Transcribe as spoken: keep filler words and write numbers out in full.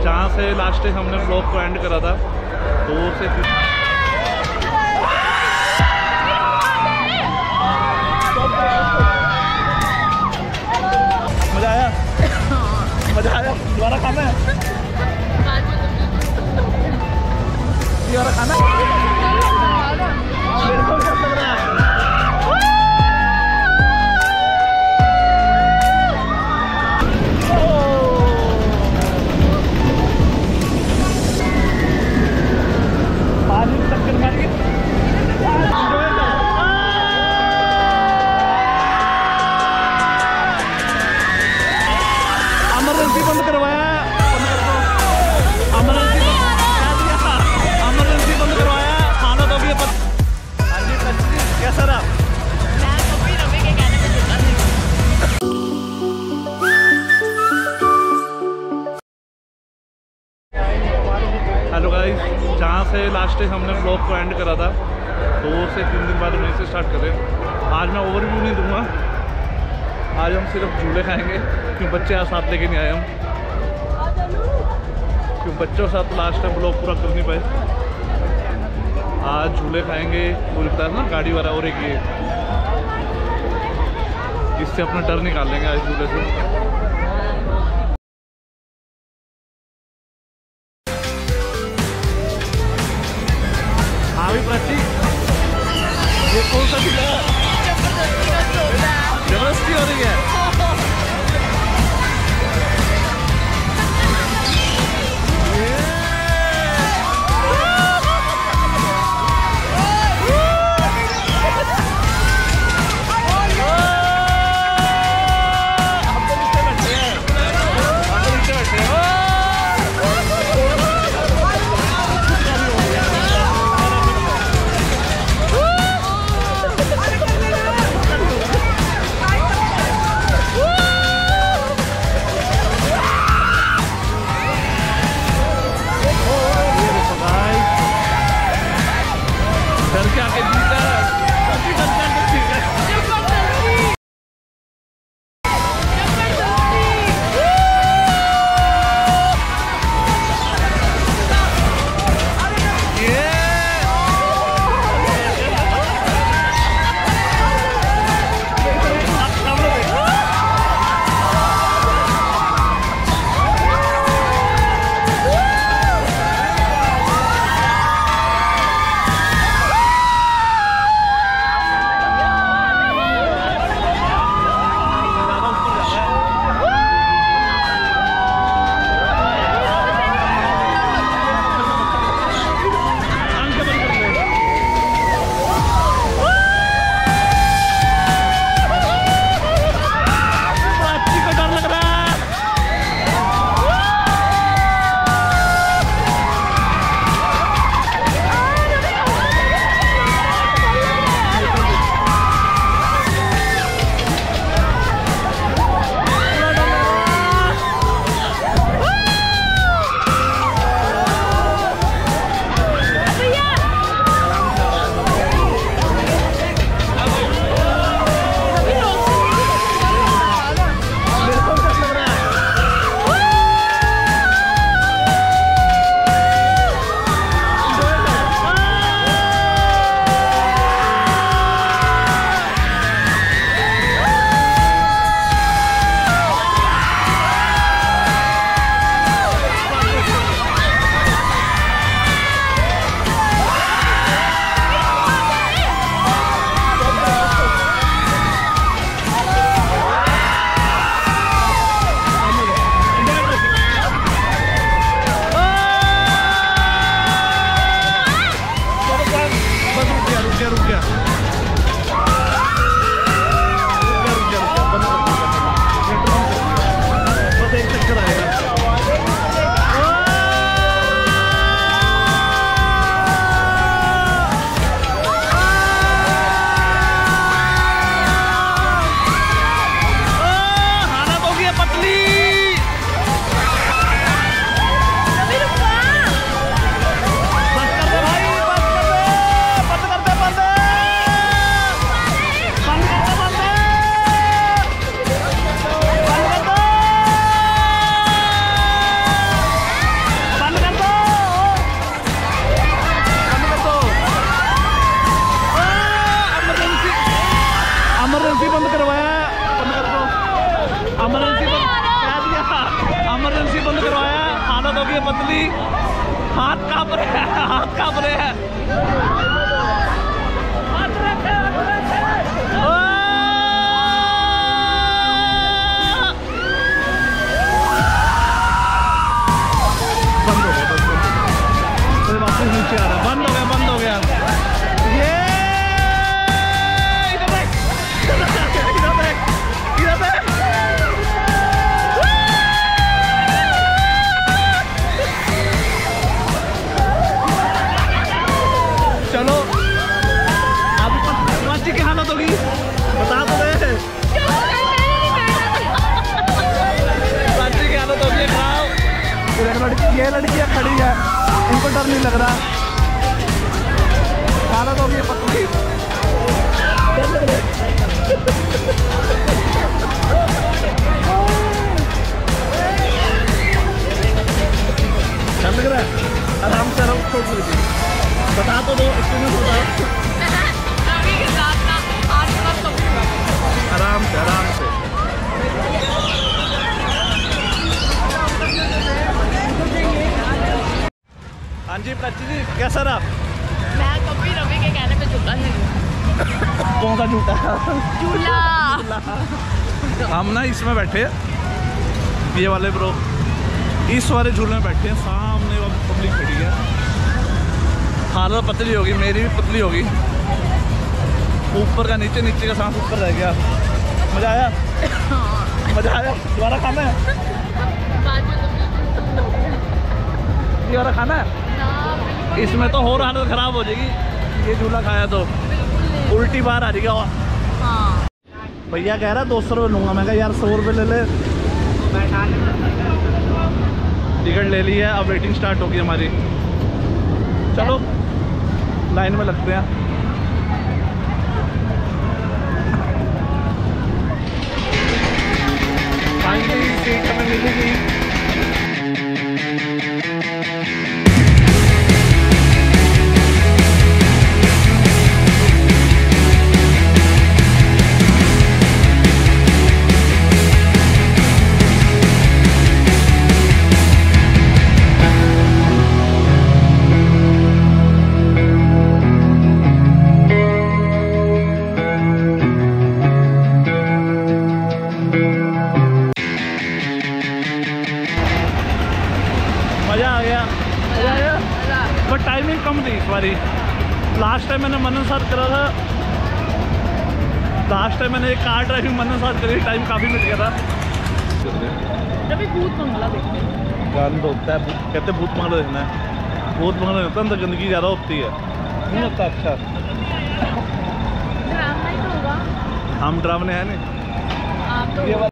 जहाँ से last time हमने ब्लॉग को एंड करा था तो से मजा आया मजा आया। दोबारा खाना है दोबारा खाना इमरजेंसी बंद करवाया इमरजेंसी बंद करवाया खाना तो भी कैसा रहा? हेलो गाइस, जहाँ से लास्ट टाइम हमने ब्लॉग को एंड करा था दो से तीन दिन बाद वहीं से स्टार्ट करें। आज मैं ओवरव्यू नहीं दूंगा, आज हम सिर्फ झूले खाएंगे क्यों बच्चे आज साथ लेके नहीं आए हम, क्यों बच्चों के साथ लास्ट टाइम ब्लॉग पूरा कर नहीं पाए। आज झूले खाएंगे पूरी तरह ना गाड़ी वाला और एक ये इससे अपना डर निकाल लेंगे आज झूले से। हाँ भी प्राची, ये कौन सा झूला है? जबरदस्ती हो रही है। गई है पतली, हाथ कांप रहे हैं, हाथ कांप रहे हैं। बंद हो गया, बंद हो गया, वापस नीचे आ रहा है, बंद हो गया, बंद हो गया। ये इधर देख, इधर देख, इधर देख। चलो अब पाची की हालत होगी, बता तो दे। पाची की हालत होगी खराब। लड़की, ये लड़कियां खड़ी है, इनको डर नहीं लग रहा। हालत होगी पतली। डर लग रहा है, आराम से आराम छोड़ दीजिए। बता तो दो, एक्सपीरियंस बताओ। अभी के साथ ना आज मत करो। आराम से, आराम से। हाँ जी प्राची जी, कैसा रहा? मैं कभी रवि के कहने पे झूला नहीं। कौन सा झूठा? झूला। हम ना इसमें बैठे, ये वाले ब्रो इस वाले झूले में बैठे हैं, सामने वो पब्लिक खड़ी है। हालत पतली होगी, मेरी भी पतली होगी। ऊपर का नीचे, नीचे का सांस ऊपर रह गया। मजा आया? मजा आया? दोबारा खाना है? दोबारा खाना है? इसमें तो और हालत खराब हो जाएगी, ये झूला खाया तो उल्टी बार आ जाएगा। हाँ। भैया कह रहा दो सौ रुपये लूँगा, मैं कहा यार सौ रुपये ले ले। टिकट ले ली है, अब वेटिंग स्टार्ट होगी हमारी। चलो लाइन में लगते हैं। फाइनली सीट हमें मिलेगी। मज़ा आ गया, मज़ा आ गया। बट टाइमिंग कम थी इस बारी। लास्ट टाइम मैंने मनन साथ करा था, लास्ट टाइम मैंने एक कार ड्राइविंग मनन साथ करी, टाइम काफ़ी मिल गया था। जब भूत बंगला देखते हैं, गंद होता है, कहते भूत बंगला देखना है। भूत बंगला होता है, अंदर गंदगी ज़्यादा होती है, नहीं होता अच्छा। ड्रामा ही तो होगा। हम ड्रामने हैं नहीं। आप तो ये